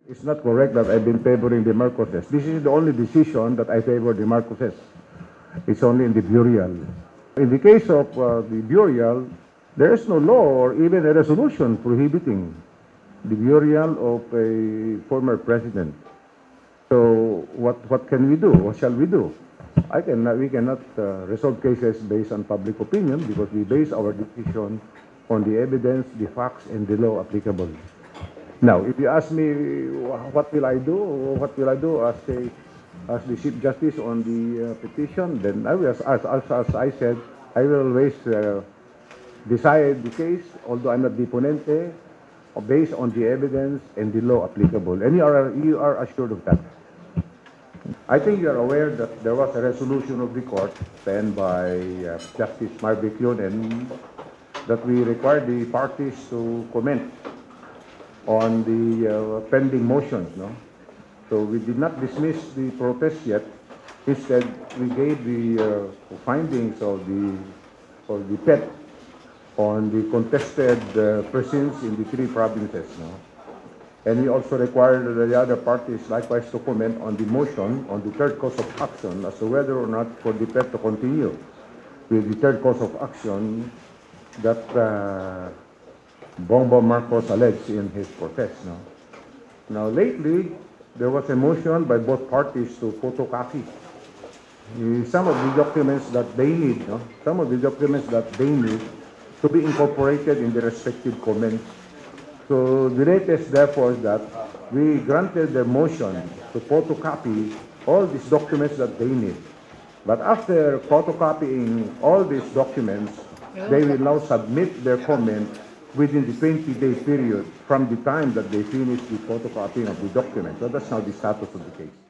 It's not correct that I've been favoring the Marcoses. This is the only decision that I favor the Marcoses. It's only in the burial. In the case of the burial, there is no law or even a resolution prohibiting the burial of a former president. So what can we do? What shall we do? We cannot resolve cases based on public opinion because we base our decision on the evidence, the facts, and the law applicable. Now, if you ask me what will I do, or what will I do as the Chief Justice on the petition, then I will, as I said, I will always decide the case, although I'm not the ponente, based on the evidence and the law applicable. And you are assured of that. I think you are aware that there was a resolution of the court penned by Justice Marvick Leonen that we required the parties to comment on the pending motions. No? So we did not dismiss the protest yet. Instead, we gave the findings of the PET on the contested precincts in the 3 provinces. No? And we also required the other parties likewise to comment on the motion on the third course of action as to whether or not for the PET to continue with the third course of action that Bongbong Marcos alleged in his protest. No? Now, lately, there was a motion by both parties to photocopy some of the documents that they need, no? Some of the documents that they need to be incorporated in the respective comments. So the latest, therefore, is that we granted the motion to photocopy all these documents that they need. But after photocopying all these documents, they will now submit their comment within the 20-day period from the time that they finish the photocopying of the document. So that's now the status of the case.